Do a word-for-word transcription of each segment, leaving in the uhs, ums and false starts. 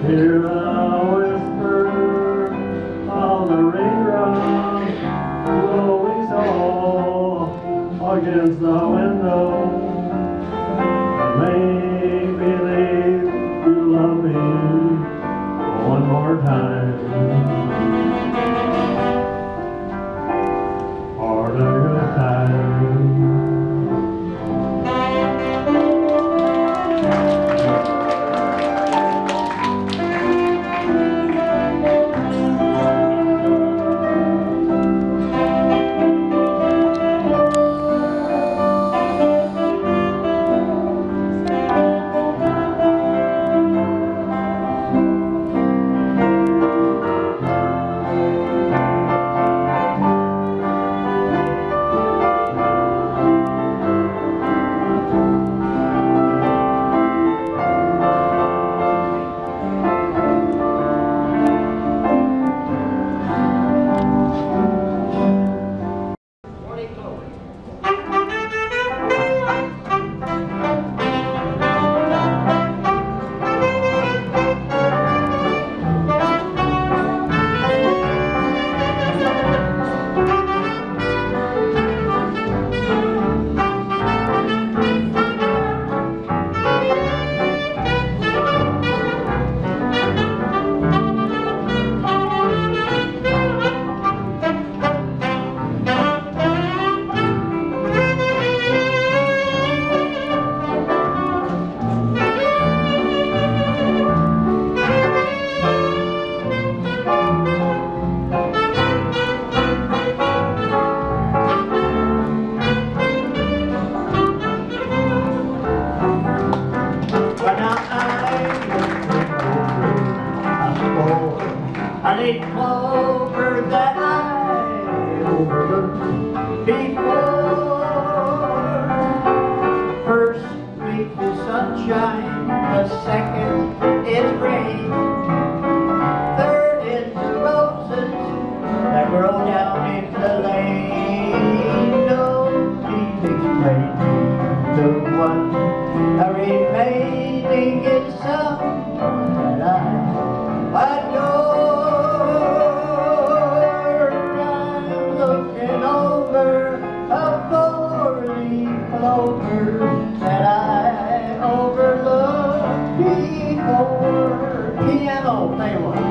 Hear the whisper of the raindrops blowing soft against the window. Make believe you love me one more time. For the good time. I need clover that I overlooked before. First meet the sunshine, the second is rain, third is the roses that grow down in the lane. No need explaining the one remaining is someone that I adore. I'm looking over a four-leaf clover that I overlooked before. Piano, play one.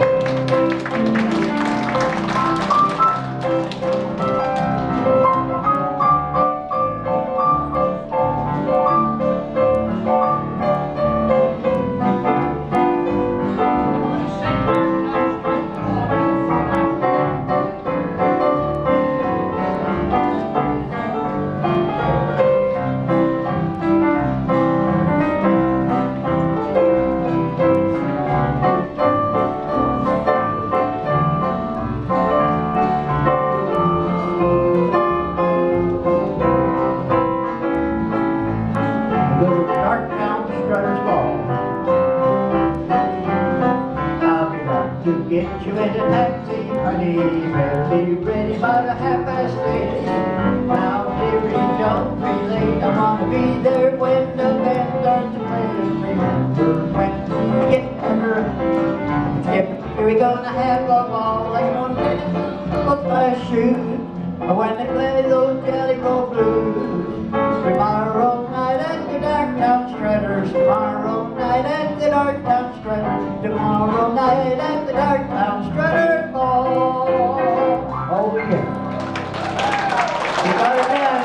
To get you in a taxi, honey, better be ready by the half past eight. Now, dearie, don't be late. I wanna be there when the band starts to play. Remember when we get under, yep, we're gonna have a ball like one minute of my shoes. When they play those Jelly Roll blues. Tomorrow night at the Darktown Strutters. Tomorrow night at the Darktown Strutters. Tomorrow night at the Darktown Strutters Ball. Oh yeah. You got it done.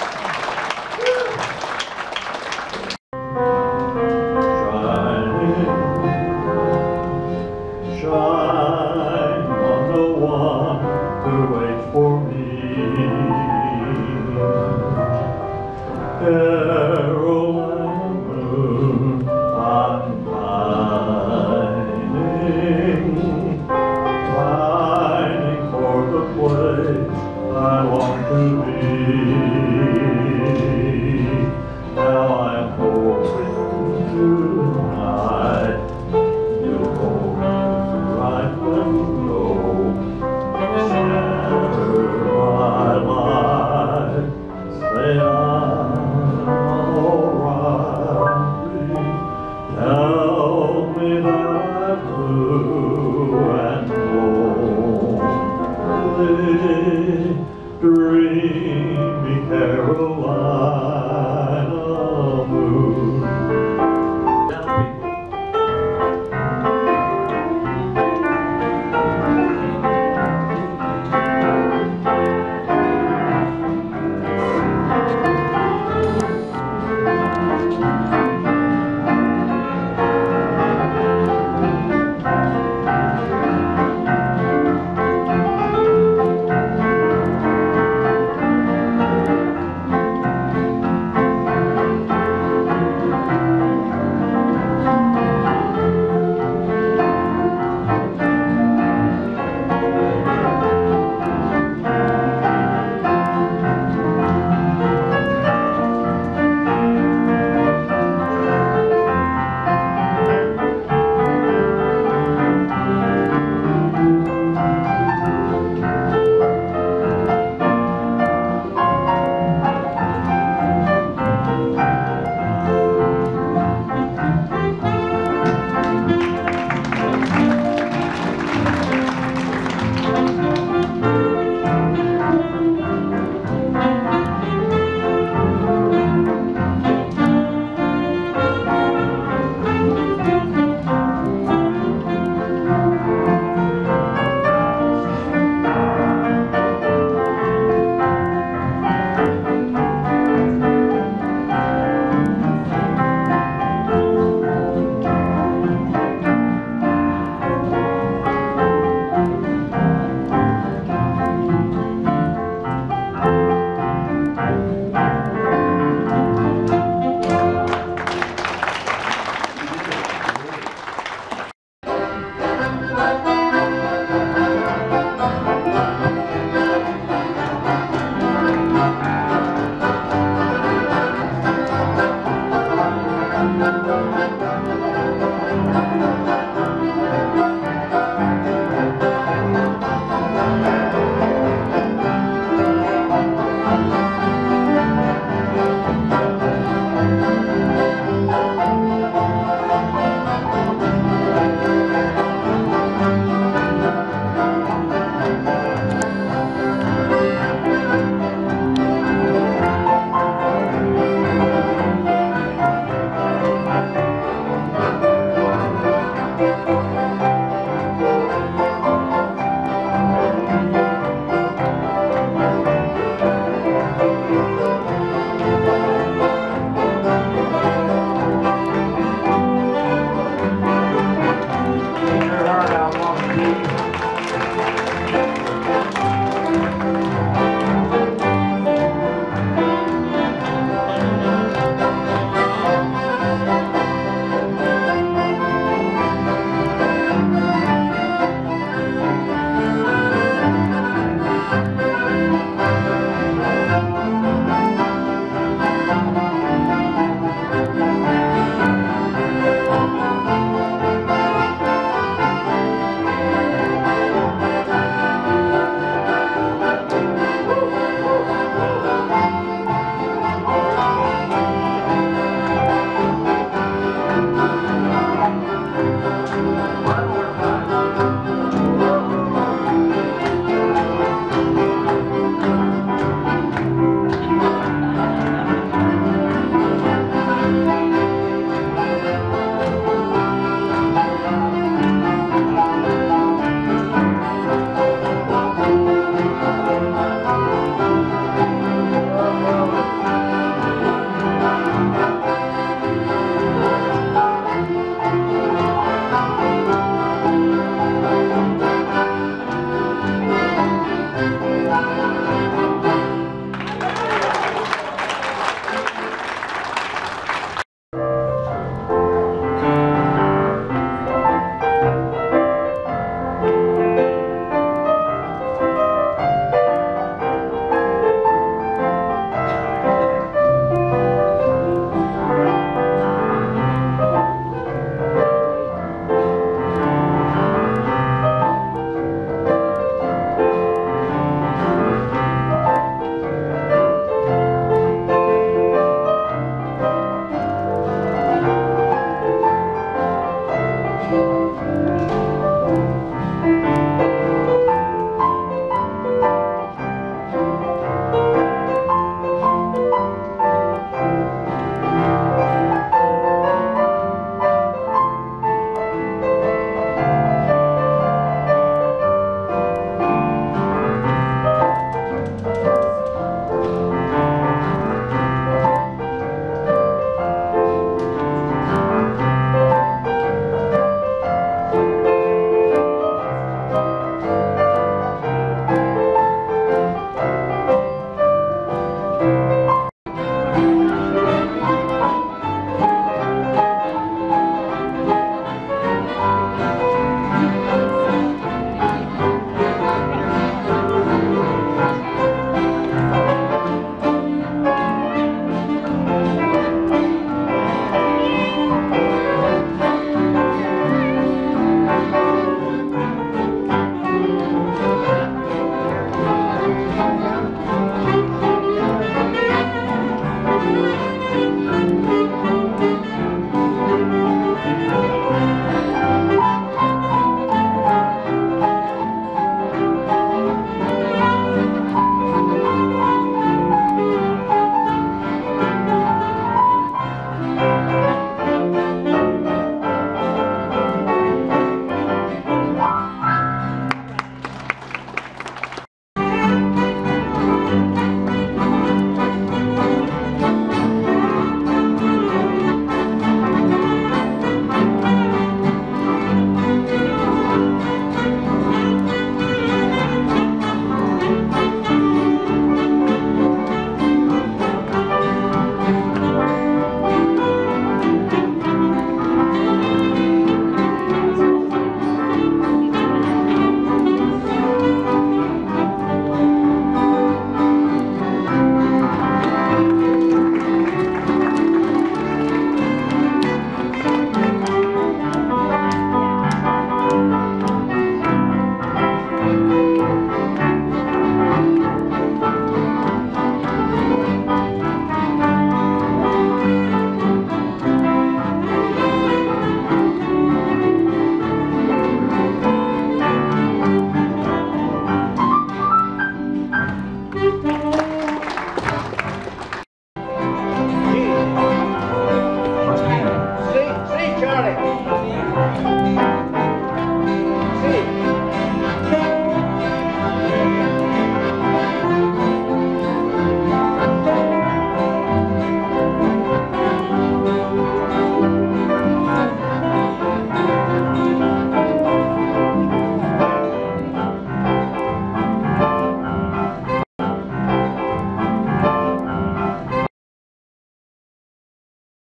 Shine, shine on the one who waits for me. Yeah.